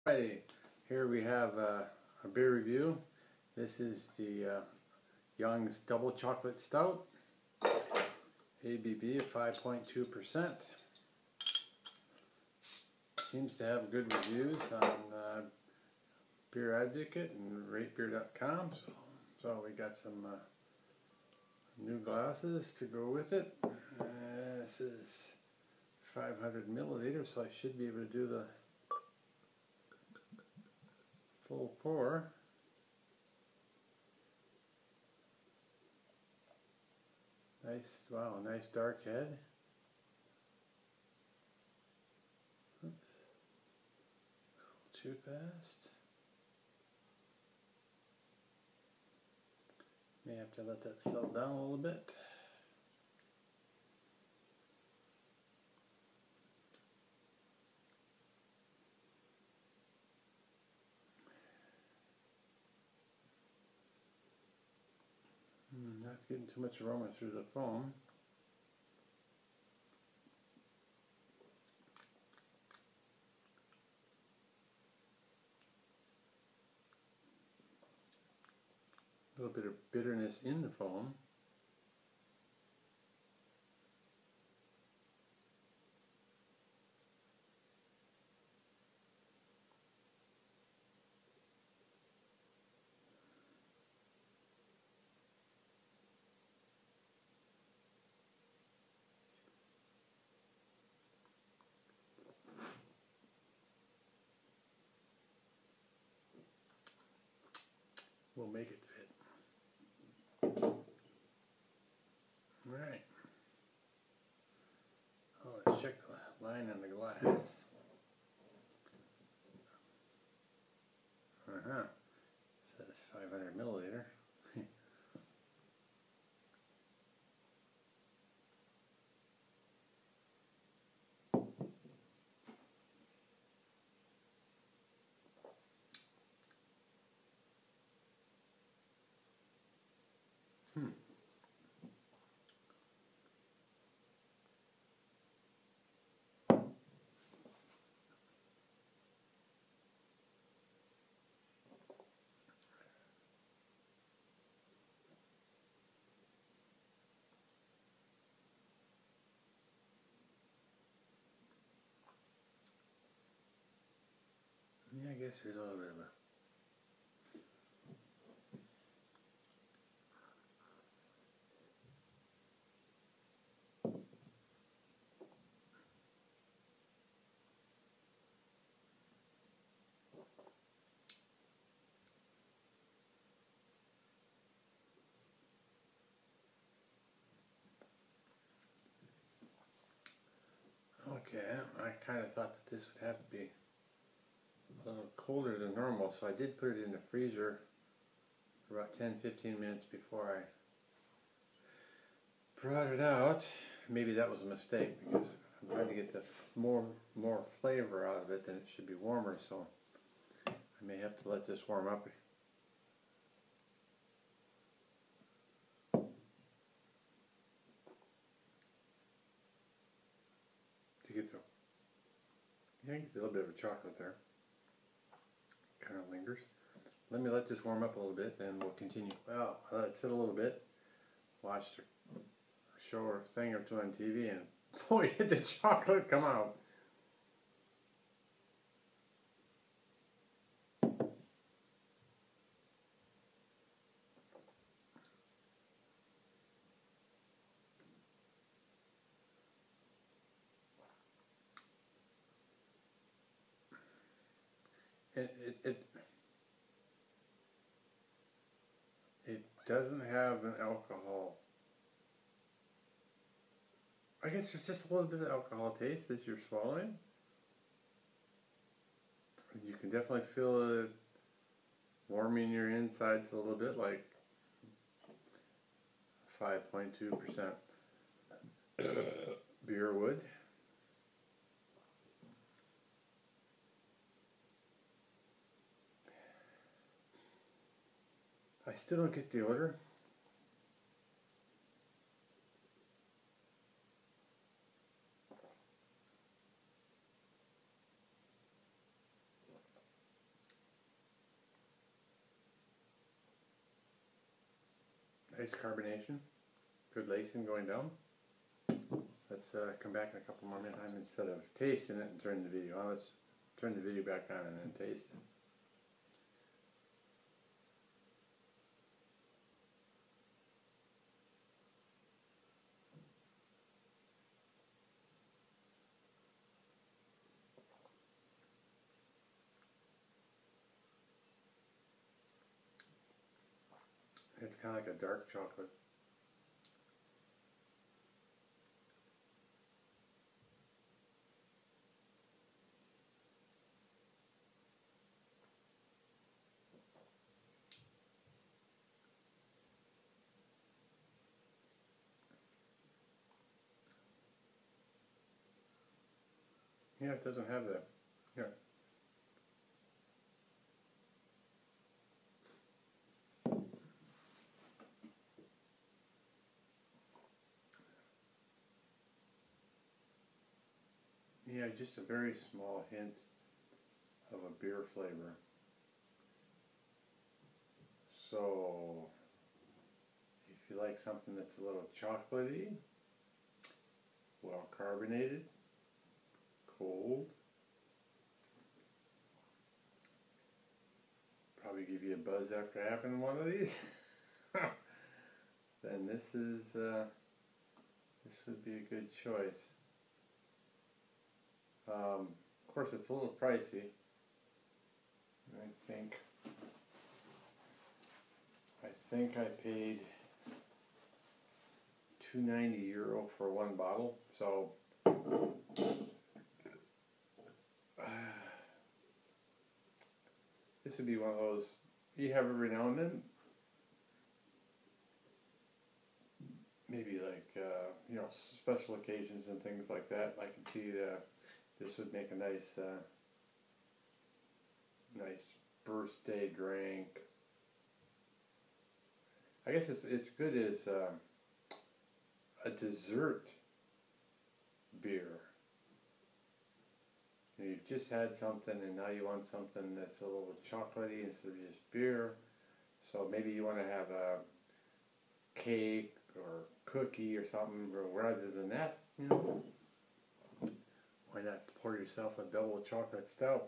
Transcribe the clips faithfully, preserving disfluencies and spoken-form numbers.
Alrighty, here we have uh, a beer review. This is the uh, Young's Double Chocolate Stout, A B V of five point two percent. Seems to have good reviews on uh, Beer Advocate and rate beer dot com. So, so we got some uh, new glasses to go with it. Uh, this is five hundred milliliters, so I should be able to do the full pour. Nice, wow, nice dark head. Oops. Too fast. May have to let that settle down a little bit. Not getting too much aroma through the foam. A little bit of bitterness in the foam. We'll make it fit. Alright. Oh, let's check the line on the glass. Uh-huh. Says five hundred milliliter. Hmm. Yeah, I guess there's a little bit of a Okay, I kind of thought that this would have to be a little colder than normal, so I did put it in the freezer for about ten to fifteen minutes before I brought it out. Maybe that was a mistake because I'm trying to get the f more more flavor out of it, then it should be warmer, so I may have to let this warm up. To get the, yeah, get a little bit of a chocolate there. Kind of lingers. Let me let this warm up a little bit, then we'll continue. Well, I let it sit a little bit. Watched a show or thing or two on T V, and boy, did the chocolate come out. It, it, it, it doesn't have an alcohol. I guess there's just a little bit of alcohol taste as you're swallowing. You can definitely feel it warming your insides a little bit, like five point two percent beer would. I still don't get the odor. Nice carbonation, good lacing going down. Let's uh, come back in a couple more minutes instead of tasting it and turn the video on. Let's turn the video back on and then taste it. It's kind of like a dark chocolate. Yeah, it doesn't have that. Yeah. Yeah, just a very small hint of a beer flavor. So, if you like something that's a little chocolatey, well carbonated, cold, probably give you a buzz after having one of these, then this is uh, this would be a good choice. Um, of course, it's a little pricey. I think I think I paid two ninety euro for one bottle. So uh, this would be one of those you have every now and then. Maybe like uh, you know, special occasions and things like that. I can see that this would make a nice, uh, nice birthday drink. I guess it's it's good as uh, a dessert beer. You know, you've just had something and now you want something that's a little chocolatey instead of just beer. So maybe you want to have a cake or cookie or something, or rather than that, you know, why not pour yourself a double chocolate stout?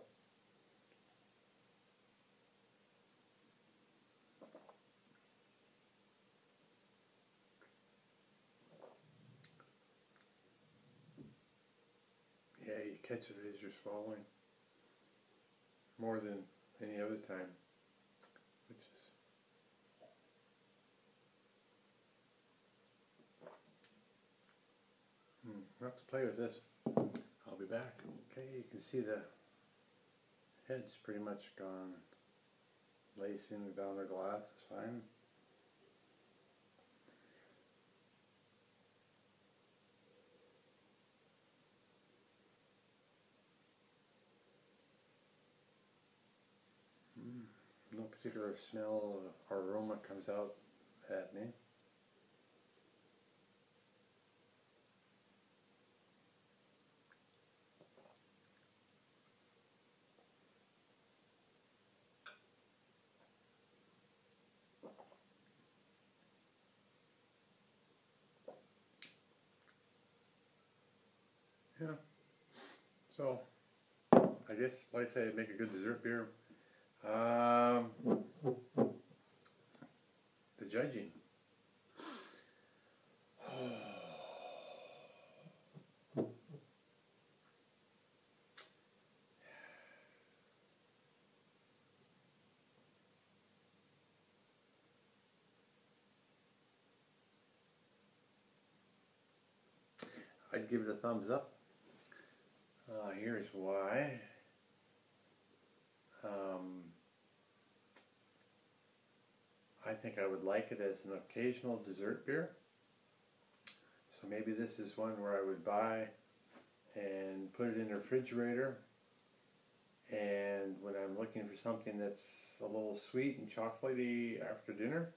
Yeah, you catch it as you're swallowing more than any other time, which is hmm, I'll have to play with this. I'll be back. Okay, you can see the head's pretty much gone. Lacing down the glass is fine. Mm, no particular smell or aroma comes out at me. Yeah. So, I guess, like I say, make a good dessert beer. Um, the judging. I'd give it a thumbs up. Uh, here's why. Um, I think I would like it as an occasional dessert beer. So maybe this is one where I would buy and put it in the refrigerator, and when I'm looking for something that's a little sweet and chocolatey after dinner,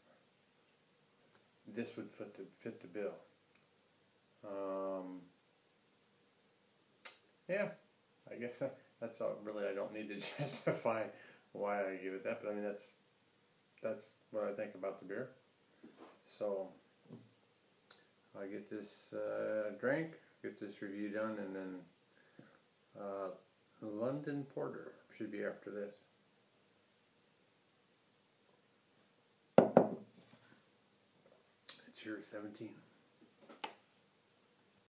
this would fit the, fit the bill. Um, yeah, I guess that's all. Really, I don't need to justify why I give it that, but I mean that's that's what I think about the beer. So I get this uh, drink, get this review done, and then uh, London Porter should be after this. It's year seventeen.